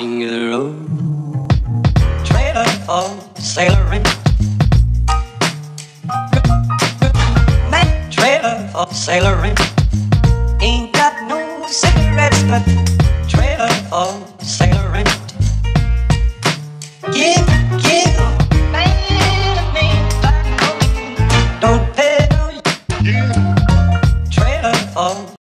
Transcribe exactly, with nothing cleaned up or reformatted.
king of the road. Trailer for sailoring. Man, trailer for sailoring.